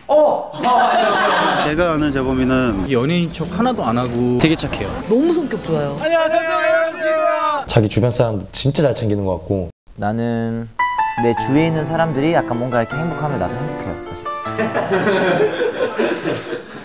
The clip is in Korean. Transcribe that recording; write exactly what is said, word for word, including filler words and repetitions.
어! 안녕하세요. 제가 아는 재범이는 연예인 척 하나도 안 하고 되게 착해요. 너무 성격 좋아요. 안녕하세요, 여러분. 자기 주변 사람 진짜 잘 챙기는 것 같고. 나는 내 주위에 있는 사람들이 약간 뭔가 이렇게 행복하면 나도 행복해요, 사실.